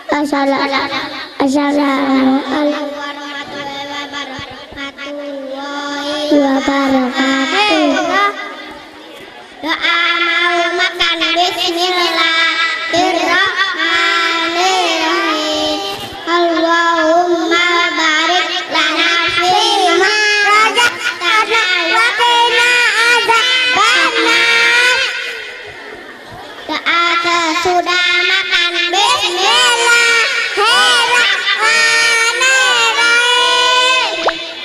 Assalamualaikum warahmatullahi wabarakatuh. Doa mau makan bismillahirrahmanirrahim. Allahumma barik lana fima razaqtana wa qina adzabannar. Doa sesudah makan bismillahirrahmanirrahim.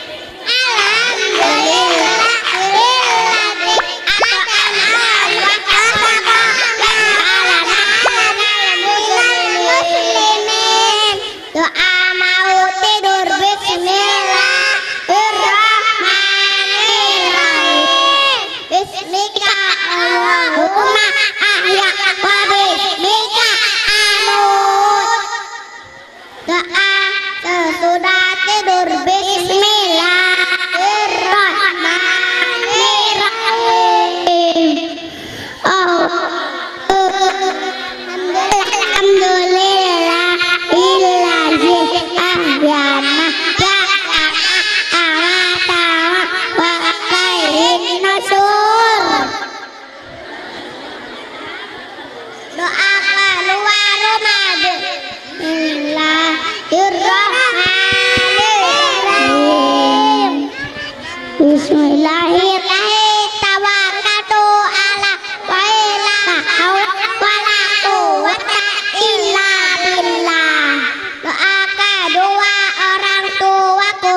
Doa mau tidur bismillahirrahmanirrahim. Bismika Allahumma ahya wa bismika amut. Doa sesudah tidur bismillahirrahmanirrahim. Alhamdulillah illazi ahyana ba'da amatana wa khairin nusur. Doa keluar Ramadan. Bismillahirrahmanirrahim. Bismillahirrahmanirrahim. Tawakkaltu ala la haula wala quwwata illa billah. Doa kedua orang tuaku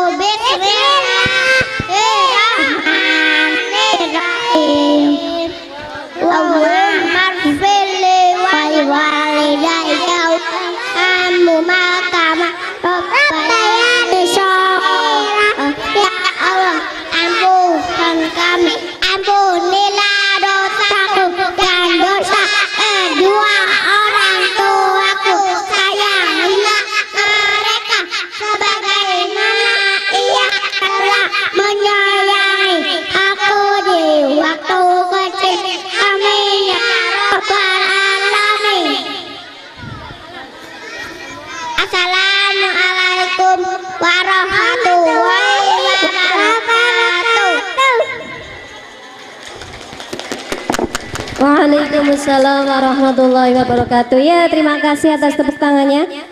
bismillahirrahmanirrahim. Allahumma ighfirli wa liwalidayya warhamhuma kama rabbayani shaghira. Ya Allah, ampunkan kami, ampunilah dosaku dan dosa kedua orang tuaku. Sayangilah mereka sebagaimana ia telah menyayangi aku di waktu kecil. Amin ya rabbal alamin. Assalamualaikum warahmatullahi wabarakatuh. Waalaikumsalam warahmatullahi wabarakatuh. Ya, terima kasih atas tepuk tangannya.